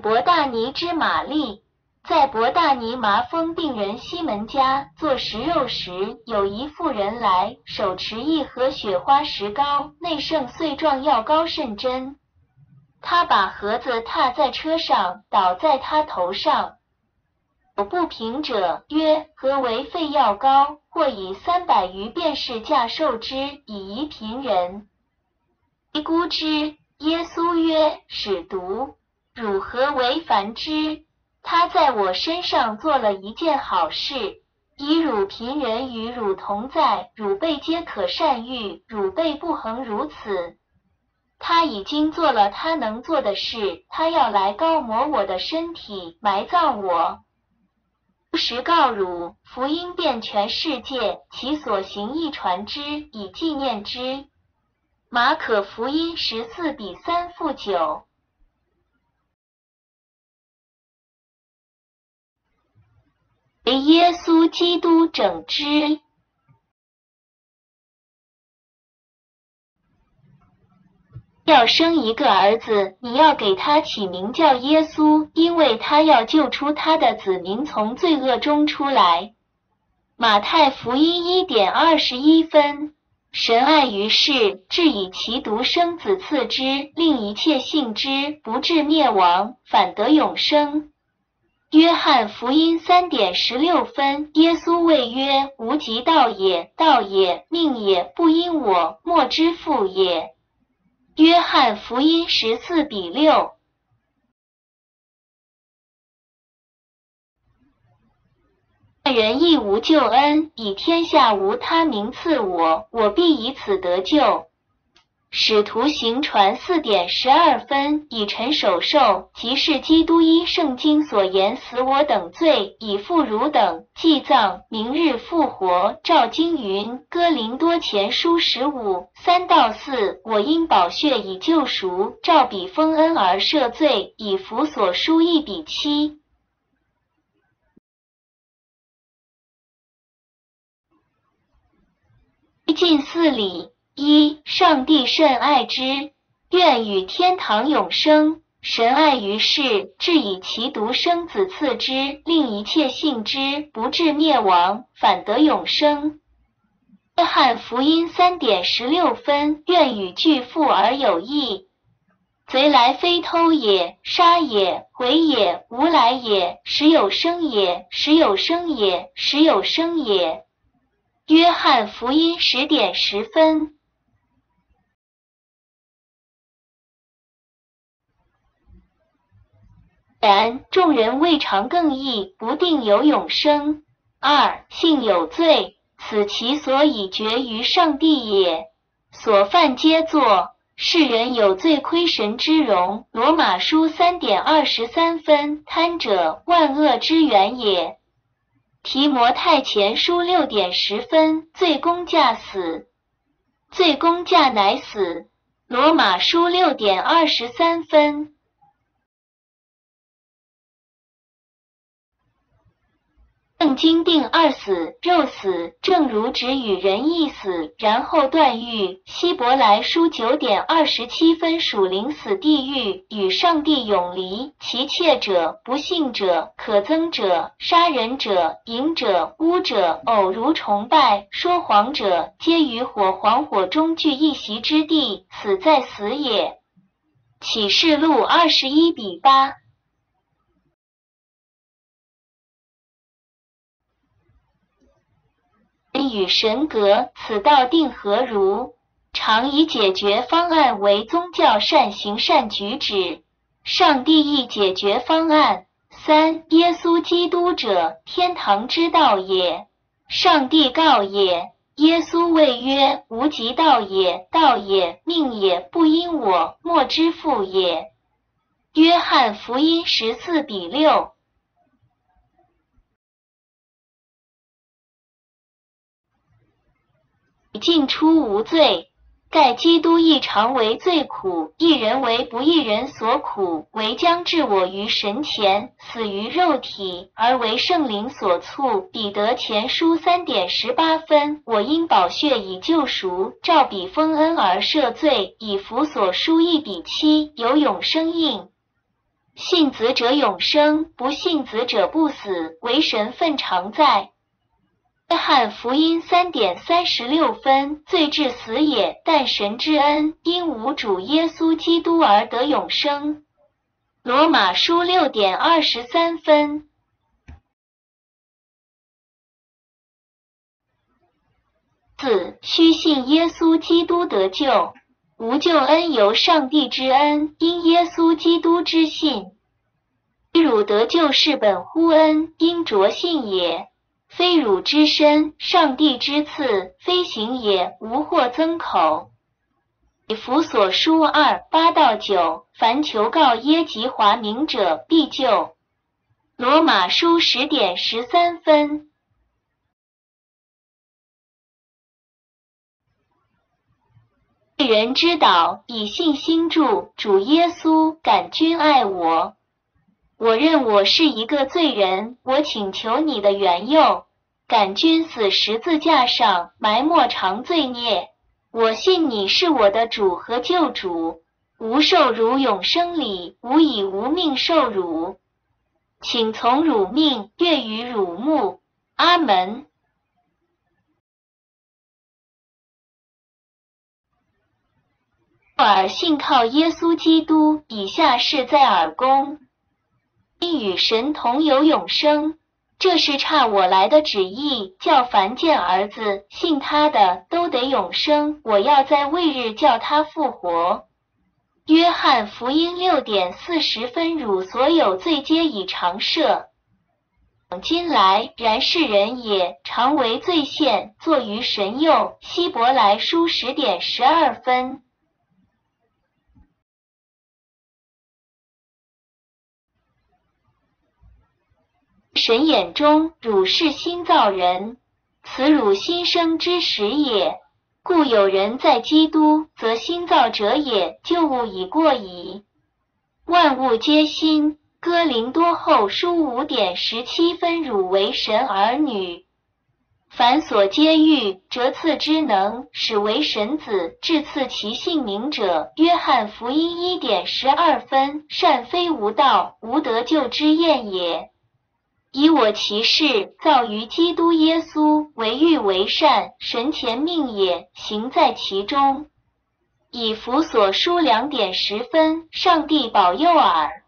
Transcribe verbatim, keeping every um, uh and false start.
伯大尼之玛丽。在伯大尼麻风病人西门家做食肉时，有一妇人来，手持一盒雪花石膏，内盛碎状药膏甚真。他把盒子踏在车上，倒在他头上。有不平者曰：何为废药膏？或以三百余便士价售之，以宜贫人。其估之。耶稣曰：使读，汝何为烦之？他在我身上做了一件好事，以汝贫人与汝同在，汝辈皆可善愈，汝辈不恒如此。他已经做了他能做的事，他要来膏抹我的身体，埋葬我。不实告汝，福音遍全世界，其所行亦传之，以纪念之。马可福音十四比三负九。为耶稣基督整之。要生一个儿子，你要给他起名叫耶稣，因为他要救出他的子民从罪恶中出来。马太福音一点二十一分。神爱于世，至以其独生子赐之，令一切信之，不至灭亡，反得永生。约翰福音三点十六分。耶稣谓曰：无极道也，道也，命也，不因我，莫之父也。约翰福音十四比六。人亦无救恩，以天下无他名赐我，我必以此得救。使徒行传四点十二分。以臣首受，即是基督依圣经所言死我等罪，以父汝等，祭葬，明日复活。照经云。哥林多前书十五三到四。我因宝血以救赎，照比封恩而赦罪，以弗所书一比七。近四礼。一、上帝甚爱之，愿与天堂永生。神爱于世，至以其独生子赐之，令一切信之，不至灭亡，反得永生。约翰福音三点十六分。愿与巨富而有益。贼来非偷也，杀也，毁也，无来也，使有生也，使有生也，使有生也。约翰福音十点十分。然众人未尝更易，不定有永生。二、信有罪，此其所以绝于上帝也。所犯皆作，世人有罪亏神之荣。罗马书三点二十三分。贪者，万恶之源也。提摩太前书六点十分。罪公价死，罪公价乃死。罗马书六点二十三分。圣经定二死，肉死，正如只与人一死，然后断狱。希伯来书九点二十七分。属灵死地狱，与上帝永离。其窃者、不信者、可憎者、杀人者、淫者、污者、偶如崇拜、说谎者，皆于火黄火中聚一席之地，死在死也。启示录二十一比八。与神隔，此道定何如？常以解决方案为宗教善行善举止，上帝亦解决方案。三、耶稣基督者，天堂之道也。上帝告也。耶稣谓曰：无极道也，道也，命也，不因我，莫之父也。约翰福音十四比六。尽出无罪，盖基督亦常为罪苦，一人为不义人所苦，为将置我于神前，死于肉体，而为圣灵所促。彼得前书三点十八分。我因宝血以救赎，照比封恩而赦罪，以弗所书一比七，有永生印。 信子者永生，不信子者不死，为神分常在。约翰福音 三点三十六 分，罪至死也，但神之恩因无主耶稣基督而得永生。罗马书 六点二十三 分。四、须信耶稣基督得救，无救恩由上帝之恩，因耶稣基督之信。汝得救是本乎恩，因着信也。非汝之身，上帝之赐，非行也，无或增口。以弗所书二八到九，凡求告耶及华名者，必救。罗马书十点十三分。被人知道，以信心助主耶稣，感君爱我。我认我是一个罪人，我请求你的援佑，感君死十字架上，埋没偿罪孽。我信你是我的主和救主，无受辱永生里，无以无命受辱，请从辱命，愿与辱目。阿门。尔信靠耶稣基督，以下是在尔公，因与神同有永生。这是差我来的旨意，叫凡见儿子信他的都得永生，我要在未日叫他复活。约翰福音 六点四十 分，汝所有罪皆已常赦。今来然世人也，常为罪陷，坐于神右。希伯来书 十点十二 分。神眼中汝是新造人，此汝新生之时也。故有人在基督，则新造者也，旧物已过矣，万物皆新。哥林多后书 五点十七 分，汝为神儿女，凡所皆欲，折赐之能，使为神子，至赐其性名者。约翰福音 一点十二 分，善非无道，无得救之验也。以我其事造于基督耶稣，为欲为善，神前命也，行在其中。以弗所书 两点十 分，上帝保佑尔。